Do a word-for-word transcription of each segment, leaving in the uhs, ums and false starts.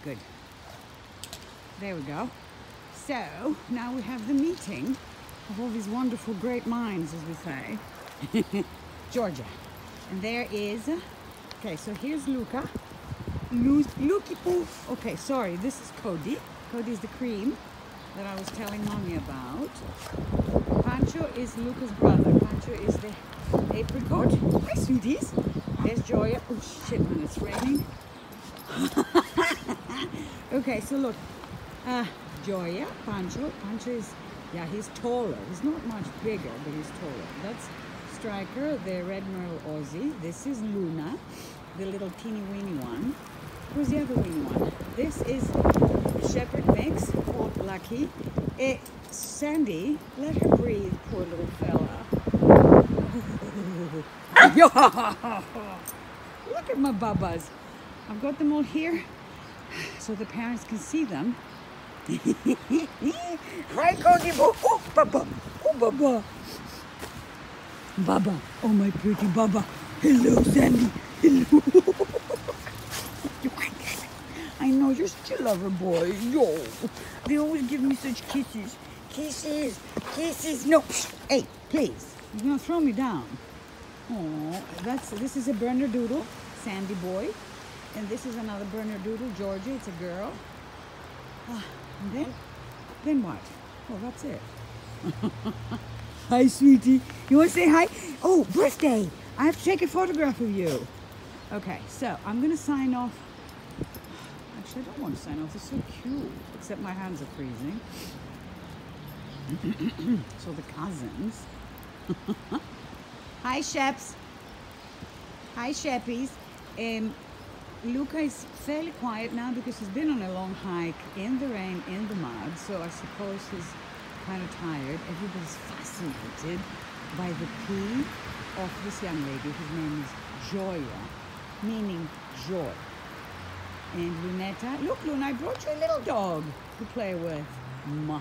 good. There we go. So now we have the meeting of all these wonderful great minds, as we say. Georgia. And there is, okay, so here's Luca. Lu Lucky Poo. Okay, sorry, this is Cody. Cody is the cream that I was telling Mommy about. Pancho is Luca's brother. Pancho is the apricot. Hi, sweeties. There's Joya. Oh, shit, man, it's raining. Okay, so look. Uh, Joya, Pancho. Pancho is, yeah, he's taller. He's not much bigger, but he's taller. That's Striker, the red merle Aussie. This is Luna, the little teeny weeny one. Who's the other weeny one? This is Shepherd mix called Lucky. Eh, Sandy, let her breathe, poor little fella. Look at my bubbas. I've got them all here so the parents can see them. Hi, Cody. Oh, Baba. Oh, Baba. Baba. Oh, my pretty Baba. Hello, Sandy. Hello. I know you're still a lover boy. Yo. They always give me such kisses. Kisses. Kisses. No. Hey, please. You're going to throw me down. Oh, that's, this is a Bernedoodle, Sandy boy. And this is another Bernedoodle, Georgia. It's a girl. Ah, and then, then what? Oh, that's it. Hi, sweetie. You want to say hi? Oh, birthday. I have to take a photograph of you. Okay, so I'm going to sign off. Actually, I don't want to sign off. It's so cute. Except my hands are freezing. So the cousins. Hi, Sheps. Hi, Sheppies. Um, Luca is fairly quiet now because he's been on a long hike in the rain, in the mud. So I suppose he's kind of tired. Everybody's fascinated by the pee of this young lady whose name is Joya, meaning joy. And Lunetta, look, Luna, I brought you a little dog to play with. Ma.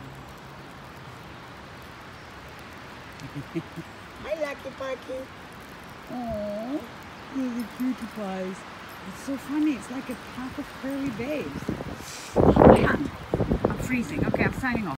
Hi, Lucky Pucky. Oh, you're the cutie pies. It's so funny. It's like a pack of curly babes. Oh, man. I'm freezing. Okay, I'm signing off.